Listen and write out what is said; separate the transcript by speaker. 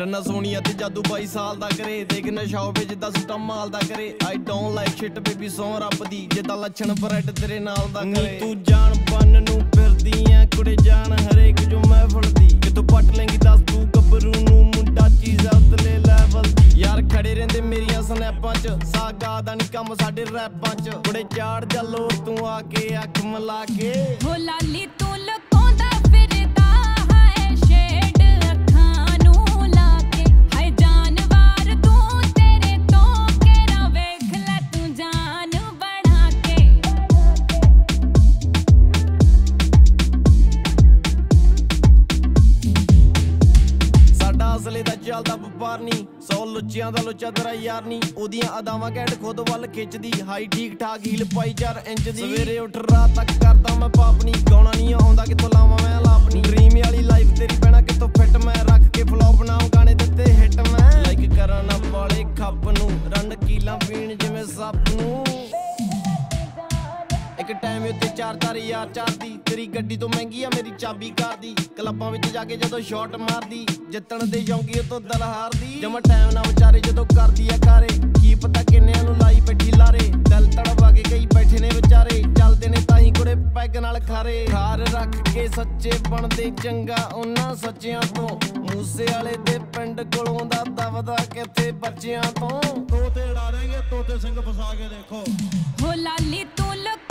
Speaker 1: ਰੰਨਾ ਸੋਹਣੀਆ ਤੇ ਜਾਦੂ 22 ਸਾਲ ਦਾ ਕਰੇ ਦੇਖ ਨਸ਼ਾ ਹੋਵੇ ਜਿੱਦਾਂ ਸੁੱਟਾ ਮਾਲ ਦਾ ਕਰੇ I don't like shit baby ਸੌ ਰੱਬ ਦੀ ਜਿੱਦਾਂ ਲੱਛਣ ਬ੍ਰੈਡ ਤੇਰੇ ਨਾਲ ਦਾ ਕਰੇ ਤੂੰ ਜਾਣ ਬੰਨ ਨੂੰ ਫਿਰਦੀ ਐ ਕੁੜੇ ਜਾਣ ਹਰੇਕ ਜੋ ਮਹਿਫਲ ਦੀ ਕਿਤੋਂ ਪੱਟ ਲੈਂਗੀ ਦੱਸ ਤੂੰ ਗੱਭਰੂ ਨੂੰ ਮੁੰਡਾ ਚੀਜ਼ ਉਤਲੇ ਲੈਵਲ ਦੀ ਯਾਰ ਖੜੇ ਰਹਿੰਦੇ ਮੇਰੀਆਂ ਸਨੈਪਾਂ 'ਚ ਸਾਗਾ ਦਾ ਨੀ ਕੰਮ ਸਾਡੇ ਰੈਪਾਂ 'ਚ ਕੁੜੇ ਚਾੜ ਚੱਲੋ ਤੂੰ ਆ ਕੇ ਅੱਖ ਮਿਲਾ ਕੇ
Speaker 2: ਹੋ ਲਾਲੀ ਤੂੰ ਲੁਕਾਉਂਦਾ ਫਿਰਦਾ ਹਾਏ ਸ਼ੇਡ ਅੱਖਾਂ ਨੂੰ ਲਾ ਕੇ ਹਾਏ ਜਾਨਵਰ ਤੂੰ ਤੇਰੇ ਤੋਂ ਕਿਹੜਾ ਵੇਖ ਲੈ ਤੂੰ ਜਾਨ ਬਣਾ ਕੇ
Speaker 1: ਸਾਡਾ ਅਸਲੇ ਦਾ ਚੱਲਦਾ ਵਪਾਰ ਨੀ 100 ਲੁੱਚਿਆਂ ਦਾ ਲੁੱਚਾ ਤੇਰਾ ਯਾਰ ਨੀ ਉਹਦੀਆਂ ਅਦਾਵਾਂ ਘੈਂਟ ਖੁਦ ਵੱਲ ਖਿੱਚਦੀ ਹਾਈ ਠੀਕ ਠਾਕ ਹੀਲ ਪਾਈ 4 ਇੰਚ ਦੀ ਸਵੇਰੇ ਉੱਠ ਰਾਤ ਤੱਕ ਕਰਦਾ ਮੈਂ ਪਾਪ ਨੀ ਗਾਉਣਾ ਨੀ ਆਉਂਦਾ ਕਿੱਥੋਂ ਲਾਵਾਂ ਮੈਂ ਲਾਪ ਨੀ ਡ੍ਰੀਮ ਵਾਲੀ ਲਾਈਫ ਤੇਰੀ ਪੈਣਾ ਕਿੱਥੋਂ ਫਿੱਟ ਮੈਂ ਰੱਖ ਕੇ ਫਲੋ ਬਣਾਉਂ ਗਾਣੇ ਦਿੱਤੇ ਹਿੱਟ ਮੈਂ ਲਾਈਕ ਕਰਨ ਵਾਲੇ ਖੱਪ ਨੂੰ ਰੰਨ ਕੀਲਾਂ ਪੀਣ ਜਿਵੇਂ ਸੱਪ ਨੂੰ ਇੱਕ ਟਾਈਮ ਉੱਤੇ 4 ਯਾਰ ਚਾਰਦੀ ਤੇਰੀ ਗੱਡੀ ਤੋਂ ਮਹਿੰਗੀ ਆ ਮੇਰੀ ਚਾਬੀ ਕਾਰ ਦੀ ਕਲੱਬਾਂ ਵਿੱਚ ਜਾ ਕੇ ਜਦੋਂ ਸ਼ਾਟ ਮਾਰਦੀ ਜਿੱਤਣ ਦੇ ਜੌਂਗੀ ਤੋਂ ਦਿਲ ਹਾਰਦੀ ਜਮਾ ਟਾਈਮ ਨਾ ਵਿਚਾਰੇ ਜਦੋਂ ਕਰਦੀ ਆ ਕਾਰੇ ਕੀ ਪਤਾ ਕਿੰਨਿਆਂ ਨੂੰ ਲਾਈ ਬੈਠੀ ਲਾਰੇ ਦਿਲ ਤੜਵਾ ਕੇ ਕਈ ਬੈਠੇ ਨੇ ਵਿਚਾਰੇ ਚੱਲਦੇ ਨੇ ਤਾਂ ਹੀ ਕੁੜੇ ਪੈਗ ਨਾਲ ਖਾਰੇ ਖਾਰ ਰੱਖ ਕੇ ਸੱਚੇ ਬਣਦੇ ਚੰਗਾ ਉਹਨਾਂ ਸੱਚਿਆਂ ਤੋਂ ਮੂਸੇ ਵਾਲੇ ਦੇ ਪਿੰਡ ਕੋਲੋਂ ਦਾ ਦਵਦਾ ਕਿੱਥੇ ਬੱਚਿਆਂ ਤੋਂ
Speaker 3: ਤੋਤੇ ਉਡਾ ਦੇਂਗੇ ਤੋਤੇ ਸਿੰਘ ਫਸਾ ਕੇ ਦੇਖੋ
Speaker 2: ਹੋ ਲਾਲੀ ਤੂੰ